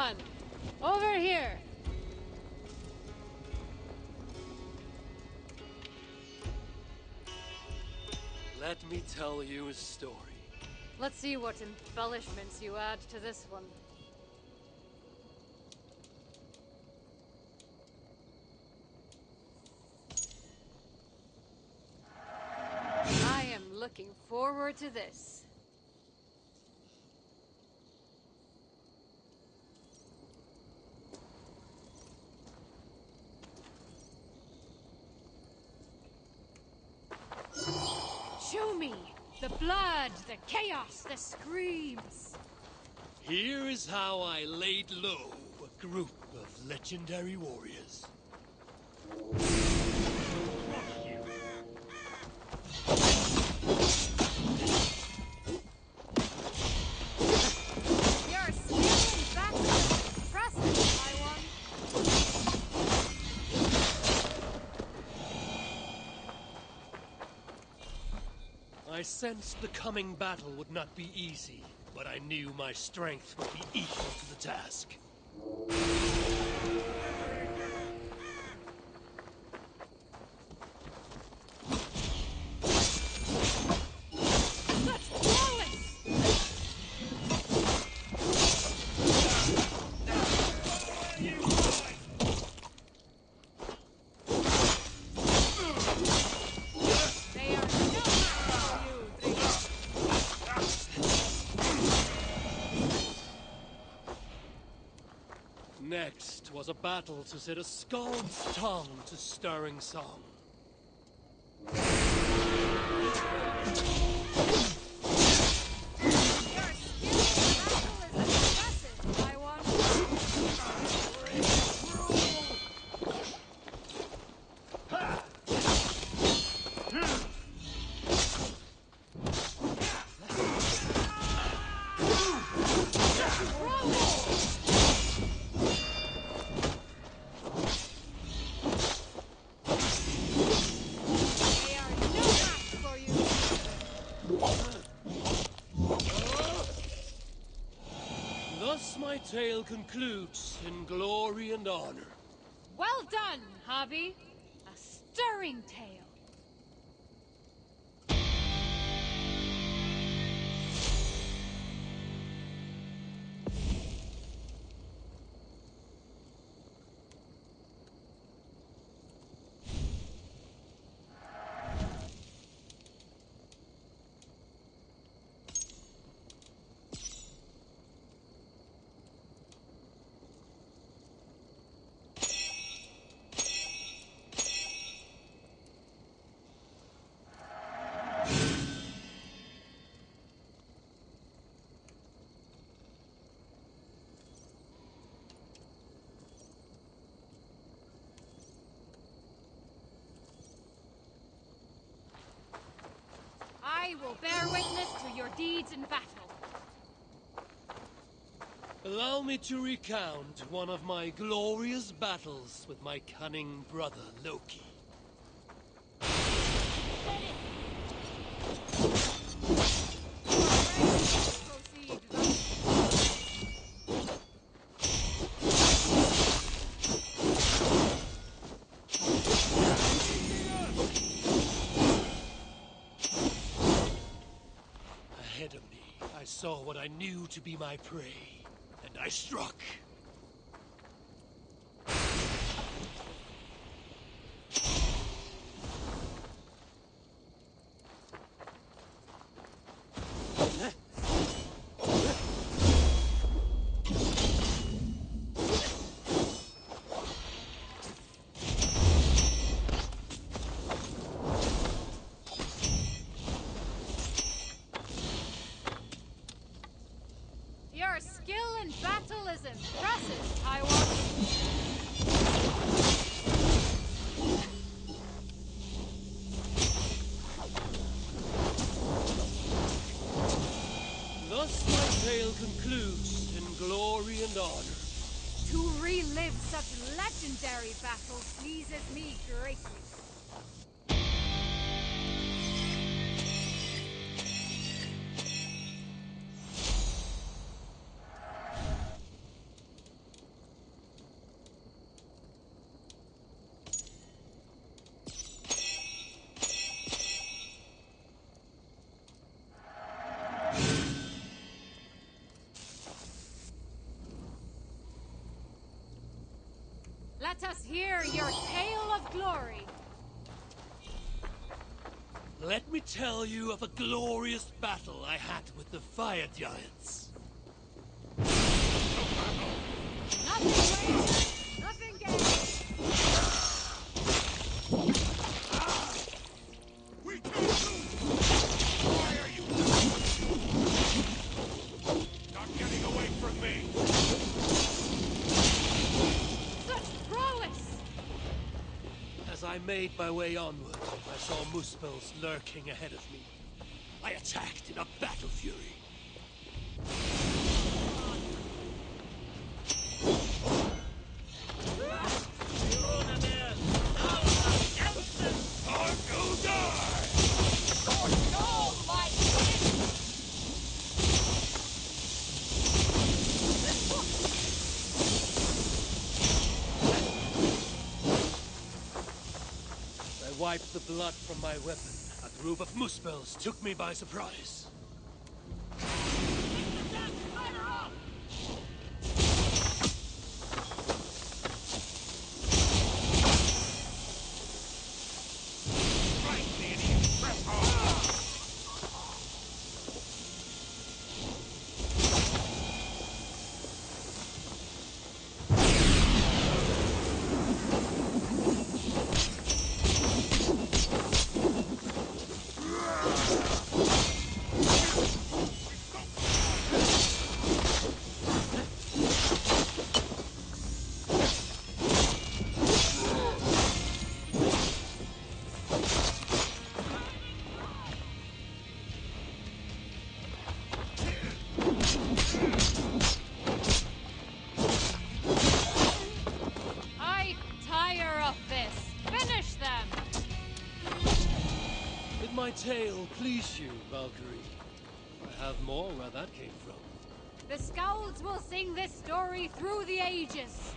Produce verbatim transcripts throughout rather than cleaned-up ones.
on! Over here! Let me tell you a story. Let's see what embellishments you add to this one. I am looking forward to this. Show me! The blood, the chaos, the screams! Here is how I laid low a group of legendary warriors. Your skill in battle is impressive, Taiwan. I sensed the coming battle would not be easy, but I knew my strength would be equal to the task. That's flawless! They are no match for you, Drio. Next was a battle to set a scald's tongue to stirring song. Your skill in battle is impressive, Taiwan. They are no match for you. Thus my tale concludes in glory and honor. Well done, Javi. A stirring tale. I will bear witness to your deeds in battle. Allow me to recount one of my glorious battles with my cunning brother Loki. Proceed, Ahead of me, I saw what I knew to be my prey, and I struck. Your skill in battle is impressive, Taiwan. Thus my tale concludes in glory and honor. To relive such legendary battles pleases me greatly. Let us hear your tale of glory. Let me tell you of a glorious battle I had with the fire giants. Nothing wasted, nothing gained. We can't lose! Why are you not getting away from me? Such prowess! As I made my way onward, I saw Muspels lurking ahead of me. I attacked in a battle fury. Time to die! I wiped the blood from my weapon. A group of Muspels took me by surprise. Right, the idiot! Press hard! I tire of this. Finish them! Did my tale please you, Valkyrie? I have more where that came from. The Skalds will sing this story through the ages.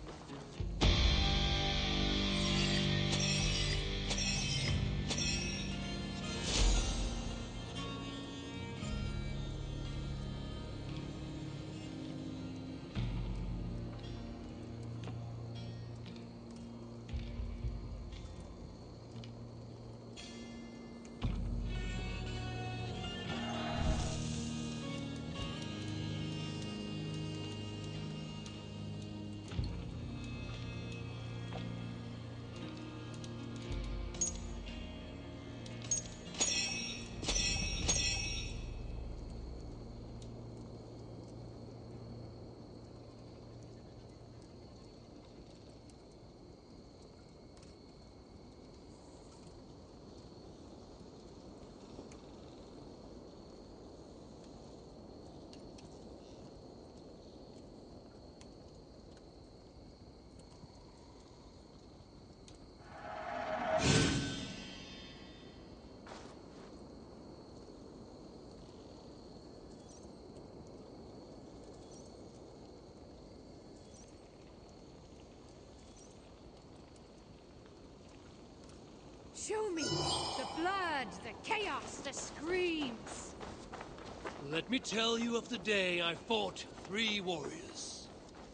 Show me the blood, the chaos, the screams. Let me tell you of the day I fought three warriors.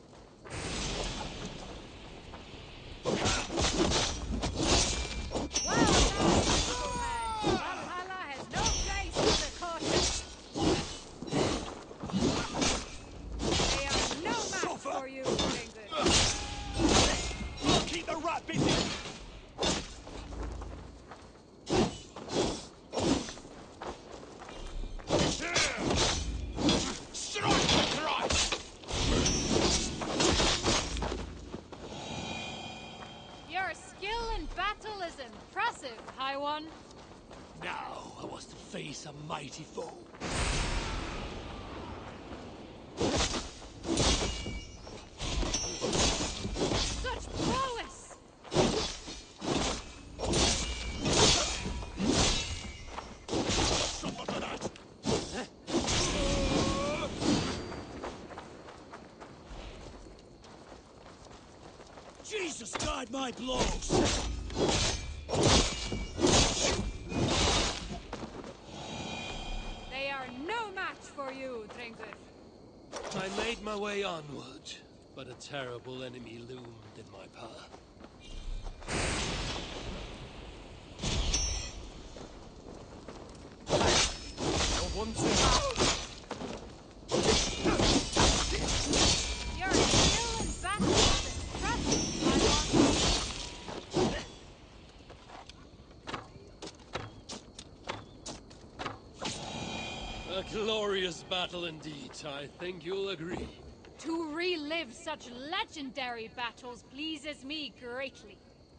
Well done, Bullhead. Valhalla has no place for the cautious. They are no match for you, Ringgit. I'll keep the rat busy! Strike the Christ! Your skill in battle is impressive, High One. Now I was to face a mighty foe. Such prowess! Suffer for that! Jesus, guide my blows! They are no match for you, Drinker. I made my way onward, but a terrible enemy loomed in my path. No one to Your skill in battle is impressive, Padawan. A glorious battle indeed, I think you'll agree. To relive such legendary battles pleases me greatly.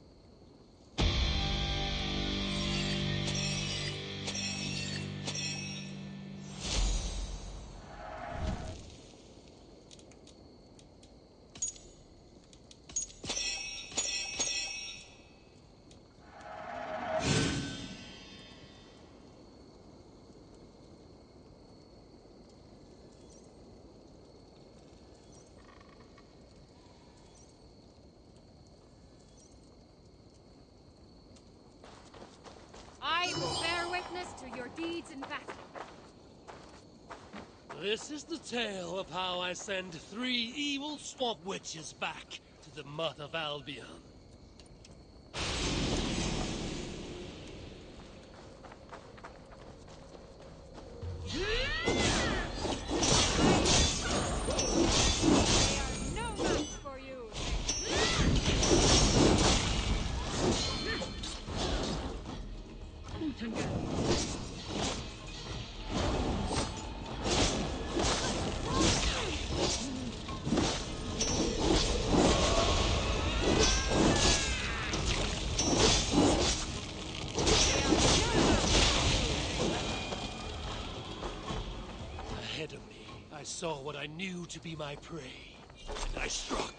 I will bear witness to your deeds in battle. This is the tale of how I send three evil swamp witches back to the mud of Albion. They are no match for you. Ahead of me, I saw what I knew to be my prey, and I struck.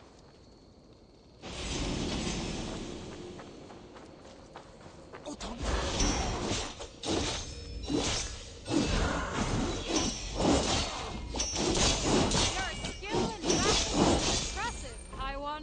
Your skill in battle is impressive, Taiwan.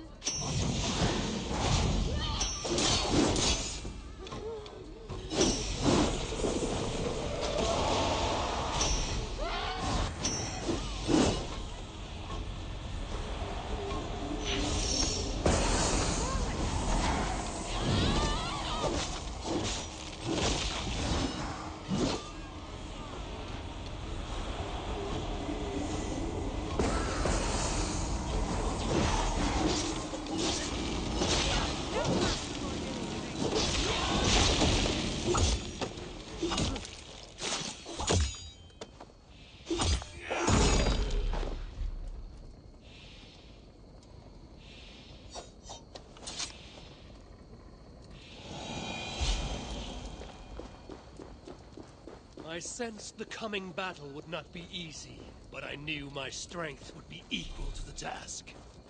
I sensed the coming battle would not be easy, but I knew my strength would be equal to the task.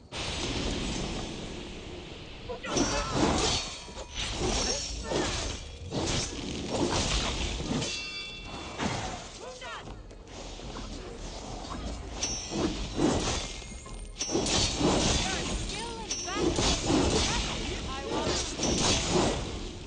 Your skill in battle is impressive, Taiwan.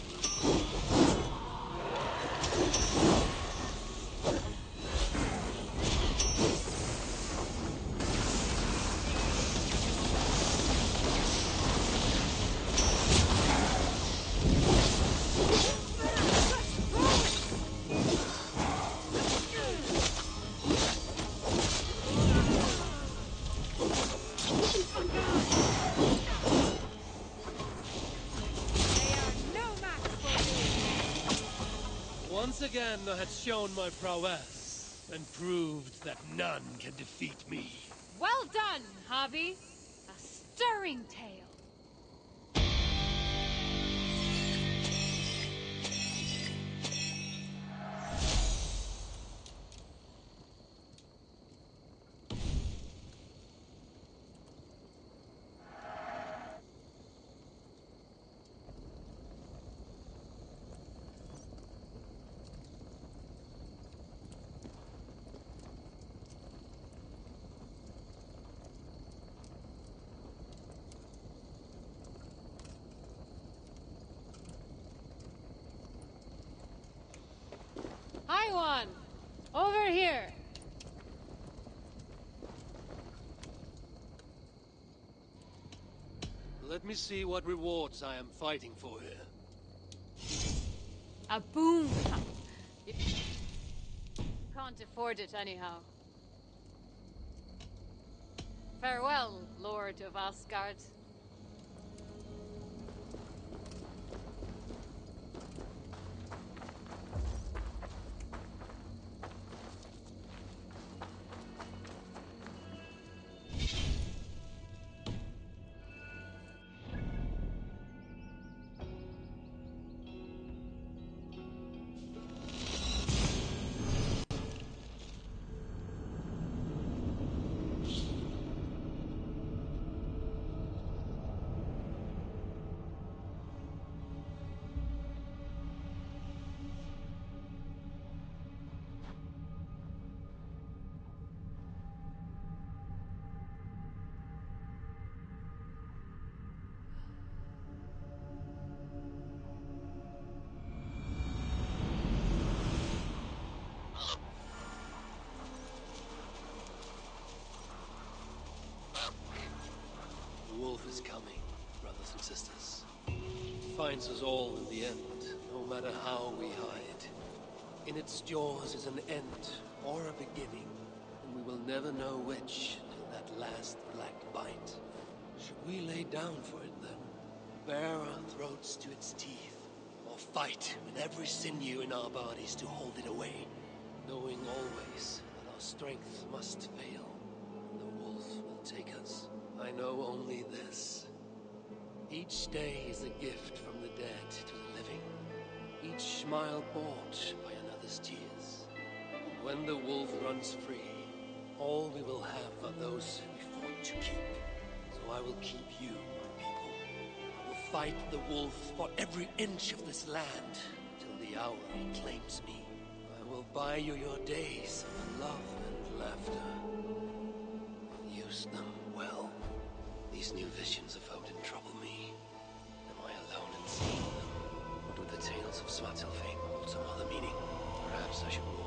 They are no match for you. Once again, I had shown my prowess, and proved that none can defeat me. Well done, Javi. A stirring tale. Taiwan, over here. Let me see what rewards I am fighting for here. A boon. You can't afford it anyhow. Farewell, Lord of Asgard. The wolf is coming, brothers and sisters. It finds us all in the end, no matter how we hide. In its jaws is an end, or a beginning, and we will never know which till that last black bite. Should we lay down for it then? Bare our throats to its teeth, or fight with every sinew in our bodies to hold it away, knowing always that our strength must fail, and the wolf will take us. I know only this. Each day is a gift from the dead to the living. Each smile bought by another's tears. And when the wolf runs free, all we will have are those we fought to keep. So I will keep you, my people. I will fight the wolf for every inch of this land, till the hour he claims me. I will buy you your days of love and laughter. Use them well. These new visions of Odin trouble me. Am I alone in seeing them? Or do the tales of Svartalfheim hold some other meaning? Perhaps I should